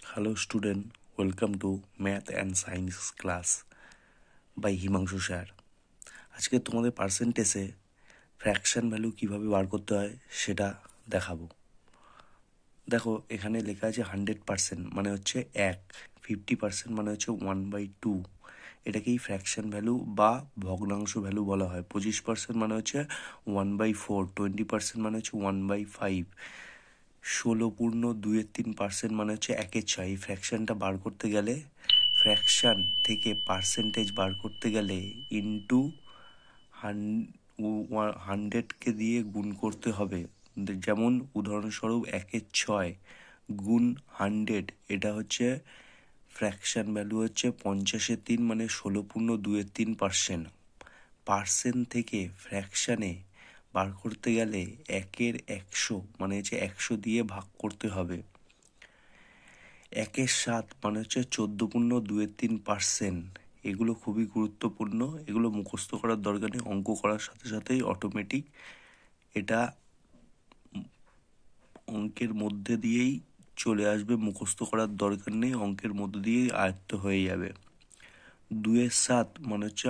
Hello student, welcome to Math and Science class by Himangsu sir. আজকে তোমাদের পার্সেন্টেজে fraction value কিভাবে বার করতে হয় সেটা দেখাবো। দেখো এখানে লেখা আছে 100% মানে হচ্ছে 1, 50% মানে হচ্ছে 1/2, এটাকেই ফ্র্যাকশন ভ্যালু বা ভগ্নাংশ ভ্যালু বলা হয়। 25% মানে হচ্ছে 1/4, 20% মানে হচ্ছে 1/5, 16.23% মানে হচ্ছে 1/6। এই ফ্র্যাকশনটা বার করতে গেলে ফ্র্যাকশন থেকে পার্সেন্টেজ বার করতে গেলে ইন্টু 100কে দিয়ে গুণ করতে হবে। যেমন উদাহরণস্বরূপ 1/6 গুণ 100, এটা হচ্ছে ফ্র্যাকশন ভ্যালু হচ্ছে 50/3 মানে 16.23%। পার্সেন্ট থেকে ফ্র্যাকশানে বার করতে গেলে 1/100 মানে হচ্ছে 100 দিয়ে ভাগ করতে হবে। 1/7 মানে হচ্ছে 14.23%। এগুলো খুবই গুরুত্বপূর্ণ, এগুলো মুখস্থ করার দরকার নেই, অঙ্ক করার সাথে সাথেই অটোমেটিক এটা অঙ্কের মধ্যে দিয়েই চলে আসবে, মুখস্থ করার দরকার নেই, অঙ্কের মধ্যে দিয়েই আয়ত্ত হয়ে যাবে। 2/7 মানে হচ্ছে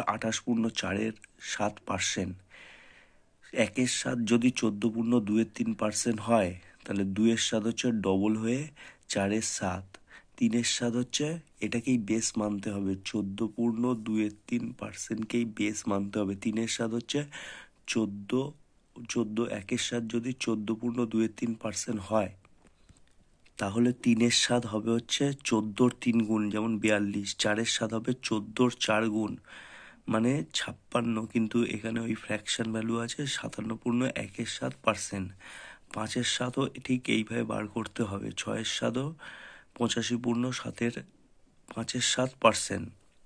28.4%। 1/7 যদি 14.23% হয় তাহলে 2/7 হচ্ছে ডবল হয়ে 4/7, 3/7 হচ্ছে, এটাকেই বেস মানতে হবে, 14.23%কেই বেস মানতে হবে। 3/7 হচ্ছে 14, 1/7 যদি 14.23% হয় তাহলে 3/7 হবে হচ্ছে 14 3 গুণ, যেমন 42। 4/7 হবে 14 4 গুণ মানে 56, কিন্তু এখানে ওই ফ্র্যাকশন ভ্যালু আছে 57.1/7%। 5/7ও ঠিক এইভাবে বার করতে হবে। 6/7ও 85.7 5/7%।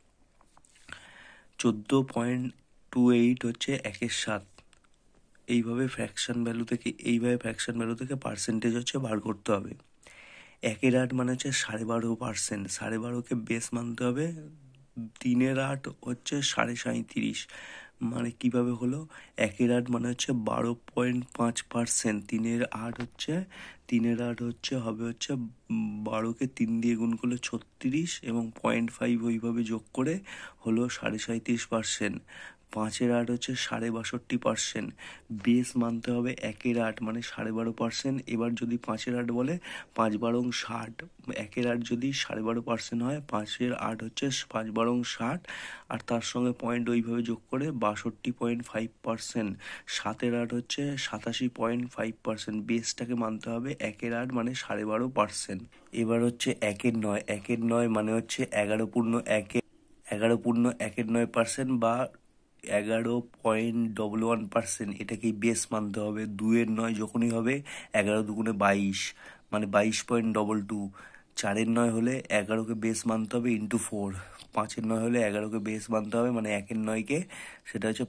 14.28 হচ্ছে 1/7। এইভাবে ফ্র্যাকশন ভ্যালু থেকে পার্সেন্টেজ হচ্ছে বার করতে হবে। 1/8 মানে হচ্ছে 12.5%, 12.5কে বেস মানতে হবে। 3/8 হচ্ছে 37.5, মানে কিভাবে হলো? 1/8 মানে হচ্ছে 12.5%, 3/8 হচ্ছে হবে হচ্ছে 12কে 3 দিয়ে গুণ করলে 36 এবং 0.5 ওইভাবে যোগ করে হলো 37.5%। 5/8 হচ্ছে 62.5%, বেস মানতে হবে 1/8 মানে 12.5%। এবার যদি 5/8 বলে 5/12 60, 1/8 যদি 12.5% হয়, 5/8 হচ্ছে 5/12 60, আর তার সঙ্গে পয়েন্ট ওইভাবে যোগ করে 62.5%। 7/8 হচ্ছে 87.5%, বেসটাকে মানতে হবে 1/8 মানে 12.5%। এবার হচ্ছে 1/9, 1/9 মানে হচ্ছে 11.19% বা 11.11%, এটাকেই বেস মানতে হবে। 2/9 যখনই হবে 11 দুগুণে 22 মানে 22.22। 4/9 হলে 11কে বেস মানতে হবে ইন্টু 4। 5/9 হলে 11কে বেস মানতে হবে মানে 1/9কে, সেটা হচ্ছে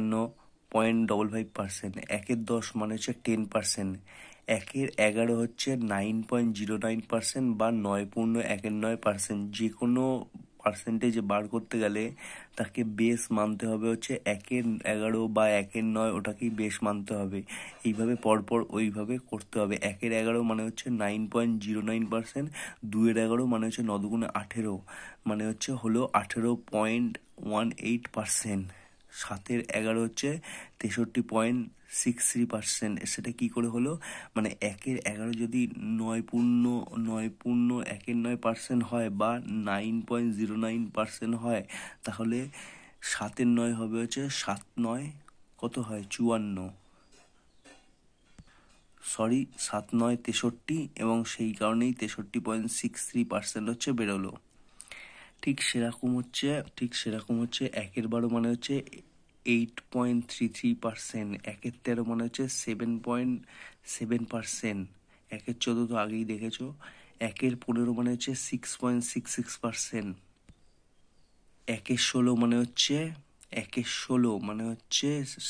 55.55%। 1/10 মানে হচ্ছে 10%। 1/11 হচ্ছে 9.09% বা 9.19%। যে কোনো পার্সেন্টেজ বার করতে গেলে তাকে বেস মানতে হবে হচ্ছে 1/11 বা 1/9, ওটাকেই বেস মানতে হবে। এইভাবে পরপর ওইভাবে করতে হবে। 1/11 মানে হচ্ছে 9.09%, 2/11 মানে হচ্ছে 9 দুগুণে 18 মানে হচ্ছে হলো 18.18%। 7/11 হচ্ছে 63.63%। সেটা কি করে হলো? মানে 1/11 যদি 9.9% হয় বা 9.09% হয় তাহলে 7/9 হবে হচ্ছে 7/9 কত হয়? 54, 7/9 63, এবং সেই কারণেই 63.63% হচ্ছে বেরোলো। ঠিক সেরকম হচ্ছে 1/12 মানে হচ্ছে 8.33%, 1/13 মানে হচ্ছে 7.7%, 1/14 তো আগেই দেখেছো। 1/15 মানে হচ্ছে 6.66%, 1/16 মানে হচ্ছে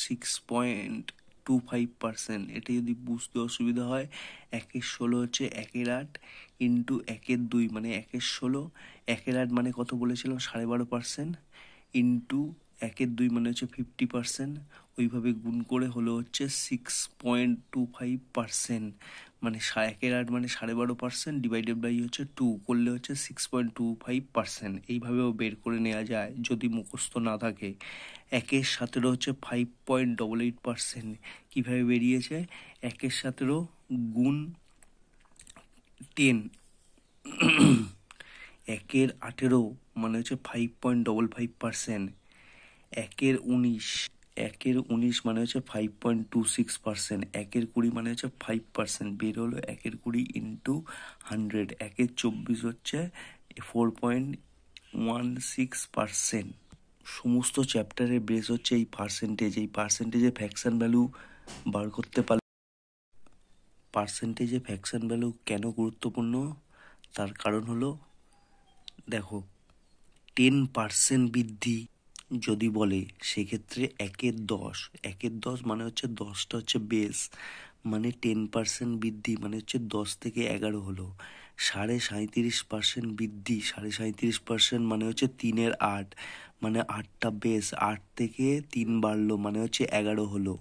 6.25%। এটা যদি বুঝতে অসুবিধা হয়, 1/16 হচ্ছে 1/8 ইন্টু 1/2 মানে 1/16। 1/8 মানে কত বলেছিলাম? 12.5% ইন্টু 1 2 মানে হচ্ছে 50%, ওইভাবে গুণ করে হলো হচ্ছে 6.25%, মানে 1/8 মানে 12.5% ডিভাইডেড বাই হচ্ছে 2 করলে হচ্ছে 6.25%। এইভাবেও বের করে নেওয়া যায় যদি মুখস্থ না থাকে। 1/17 হচ্ছে 5.88%। কীভাবে বেরিয়েছে? 1/17 গুণ 10, 1/18 মানে হচ্ছে 5.55%, 1/19 মানে হচ্ছে 5.26%, 1/20 মানে হচ্ছে 5%, বের হলো 1/20 ইন্টু 100, 1/24 হচ্ছে 4.16%। সমস্ত চ্যাপ্টারের বেস হচ্ছে এই পার্সেন্টেজ। এই পার্সেন্টেজে ফ্র্যাকশন ভ্যালু বার করতে পারলে, পার্সেন্টেজে ফ্র্যাকশন ভ্যালু কেন গুরুত্বপূর্ণ তার কারণ হলো, দেখো 10% বৃদ্ধি যদি বলে সেক্ষেত্রে 1/10, 1/10 মানে হচ্ছে 10টা হচ্ছে বেস, মানে 10% বৃদ্ধি মানে হচ্ছে 10 থেকে 11 হলো। 37.5% বৃদ্ধি, 37.5% মানে হচ্ছে 3/8, মানে 8টা বেস, 8 থেকে 3 বাড়লো মানে হচ্ছে 11 হলো।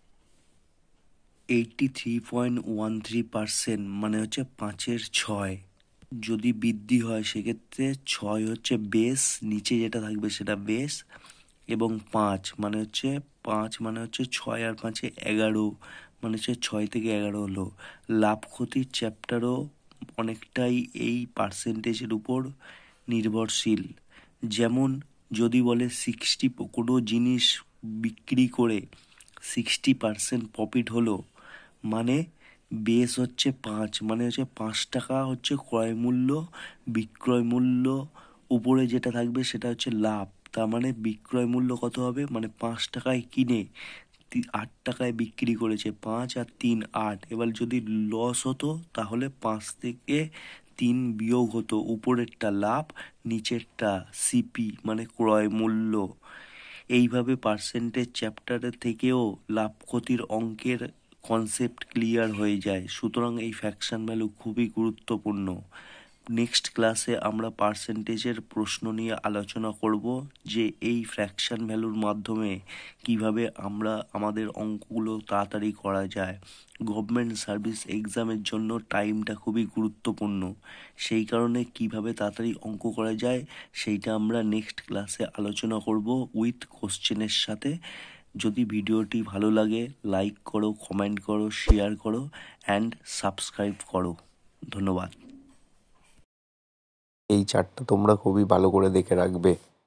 83.13% মানে হচ্ছে 5/6 যদি বৃদ্ধি হয় সেক্ষেত্রে 6 হচ্ছে বেস, নিচে যেটা থাকবে সেটা বেস, এবং 5 মানে হচ্ছে 6 আর 5 11, মানে হচ্ছে 6 থেকে 11 হলো। লাভ ক্ষতির চ্যাপ্টারও অনেকটাই এই পার্সেন্টেজের উপর নির্ভরশীল। যেমন যদি বলে 60, কোনো জিনিস বিক্রি করে 60% প্রফিট হলো, মানে বেস হচ্ছে 5, মানে হচ্ছে 5 টাকা হচ্ছে ক্রয় মূল্য, বিক্রয় মূল্য উপরে যেটা থাকবে সেটা হচ্ছে লাভ। তার মানে বিক্রয় মূল্য কত হবে, মানে 5 টাকায় কিনে 8 টাকায় বিক্রি করেছে, 5 আর 3 8। এবার যদি লস হতো তাহলে 5 থেকে 3 বিয়োগ হতো, উপরেরটা লাভ, নিচেরটা সিপি মানে ক্রয় মূল্য। এইভাবে পার্সেন্টেজ চ্যাপ্টারের থেকেও লাভ ক্ষতির অঙ্কের কনসেপ্ট ক্লিয়ার হয়ে যায়। সুতরাং এই ফ্র্যাকশন ভ্যালু খুবই গুরুত্বপূর্ণ। নেক্সট ক্লাসে আমরা পার্সেন্টেজের প্রশ্ন নিয়ে আলোচনা করব যে এই ফ্র্যাকশন ভ্যালুর মাধ্যমে কিভাবে আমরা আমাদের অঙ্কগুলো তাড়াতাড়ি করা যায়। গভর্নমেন্ট সার্ভিস এক্সামের জন্য টাইমটা খুবই গুরুত্বপূর্ণ, সেই কারণে কিভাবে তাড়াতাড়ি অঙ্ক করা যায় সেইটা আমরা নেক্সট ক্লাসে আলোচনা করব উইথ কোশ্চেনের সাথে। যদি ভিডিওটি ভালো লাগে লাইক করো, কমেন্ট করো, শেয়ার করো অ্যান্ড সাবস্ক্রাইব করো। ধন্যবাদ। এই চার্টটা তোমরা খুবই ভালো করে দেখে রাখবে।